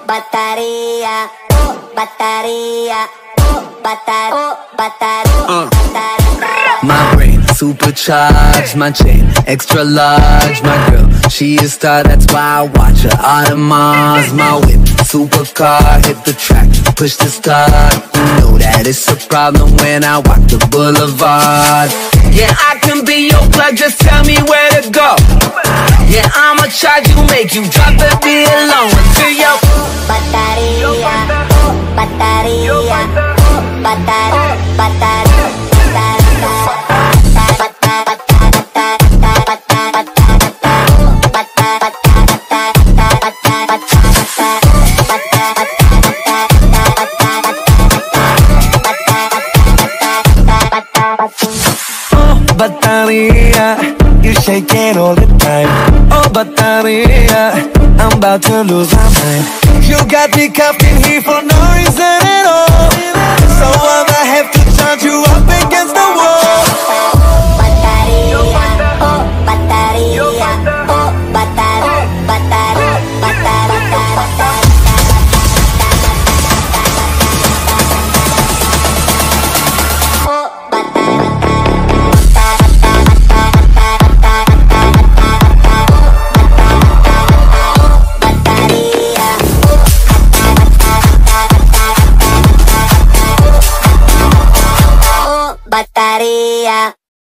Bateria, Bateria, Bateria. My brain supercharged, my chain extra large. My girl, she a star, that's why I watch her. Audemars, my whip, supercar, hit the track, push the start. You know that it's a problem when I walk the boulevard. Yeah, I can be your plug, just tell me where to go. Yeah, I'ma charge you, make you drop the beat alone until your Bateria, Bateria, Bateria, Bateria. Bateria, you shake it all the time. Oh, Bateria, I'm about to lose my mind. You got me cuffed in here for no reason at all. So I'ma have to charge you up